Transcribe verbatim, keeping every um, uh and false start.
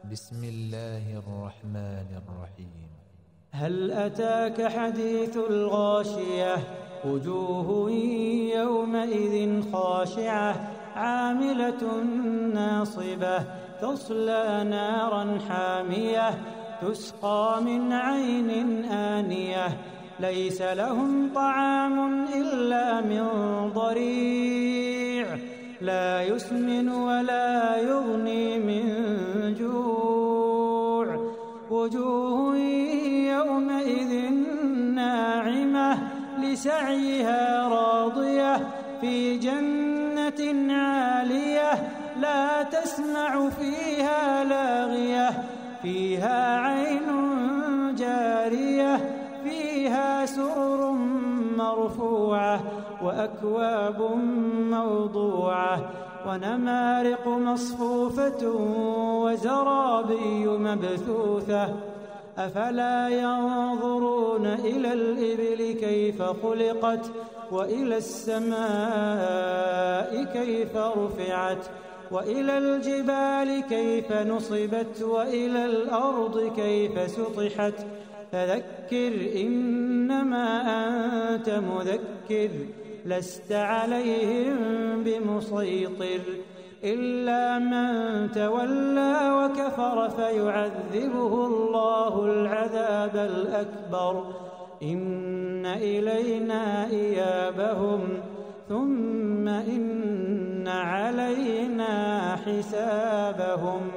بسم الله الرحمن الرحيم. هل أتاك حديث الغاشية؟ وجوه يومئذ خاشعة عاملة ناصبة تصلى نارا حامية تسقى من عين آنية ليس لهم طعام إلا من ضريع لا يسمن ولا يغني من جوع وجوه يومئذ ناعمة لسعيها راضية في جنة عالية لا تسمع فيها لاغية فيها عين جارية فيها سرر مرفوعة وأكواب موضوعة ونمارق مصفوفة وزرابي مبثوثة أفلا ينظرون إلى الإبل كيف خلقت وإلى السماء كيف رفعت وإلى الجبال كيف نصبت وإلى الأرض كيف سطحت فذكر إنما أنت مذكر لست عليهم بمسيطر إلا من تولى وكفر فيعذبه الله العذاب الأكبر إن إلينا إيابهم ثم إن علينا حسابهم.